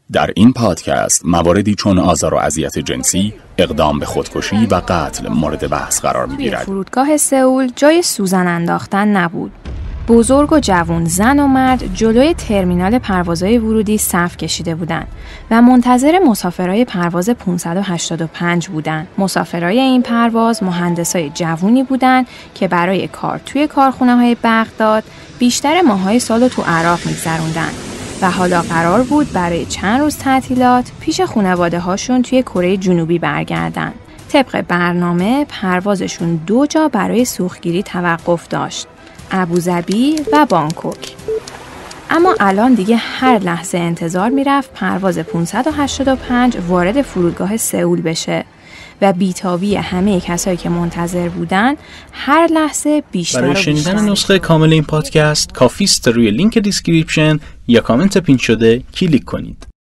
در این پادکست مواردی چون آزار و اذیت جنسی، اقدام به خودکشی و قتل مورد بحث قرار می‌گیرد. فرودگاه سئول جای سوزن انداختن نبود. بزرگ و جوان، زن و مرد جلوی ترمینال پروازهای ورودی صف کشیده بودند و منتظر مسافرای پرواز 585 بودند. مسافرای این پرواز مهندسای جوونی بودند که برای کار توی کارخونه‌های بغداد بیشتر ماهای سالو تو عراق می‌گذروندن و حالا قرار بود برای چند روز تعطیلات پیش خانواده هاشون توی کره جنوبی برگردن. طبق برنامه پروازشون 2 جا برای سوختگیری توقف داشت: ابوظبی و بانکوک. اما الان دیگه هر لحظه انتظار میرفت پرواز 585 وارد فرودگاه سئول بشه و بیتابی همه کسایی که منتظر بودن هر لحظه بیشتر برای شنیدن نسخه کامل این پادکست کافیست روی لینک دیسکریپشن یا کامنت پین شده کلیک کنید.